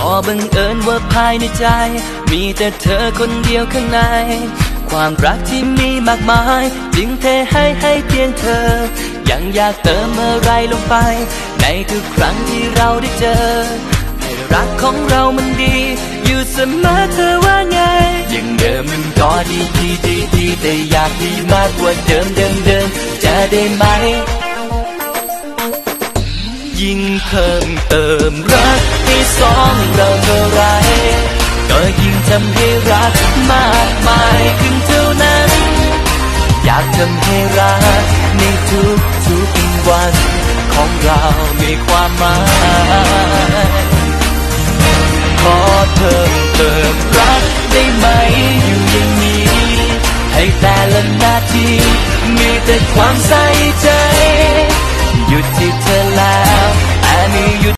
บังเอิญว่าภายในใจมีแต่เธอคนเดียวข้างในความรักที่มีมากมายจึงเทให้เพียงเธอยังอยากเติมอะไรลงไปในทุกครั้งที่เราได้เจอให้รักของเรามันดีอยู่เสมอเธอว่าไงอย่างเดิมมันก็ดีแต่อยากดีมากกว่าเดิมจะได้ไหมยิ่งเพิ่มเติมรักให้สองเราเท่าไรก็ยิ่งทำให้รักมากมายขึ้นเท่านั้นอยากทำให้รักในทุกวันของเรามีความหมายขอเพิ่มเติมรักได้ไหมอยู่อย่างนี้ให้แต่ละนาทีมีแต่ความใส่ใจหยุดที่เธอแล้ว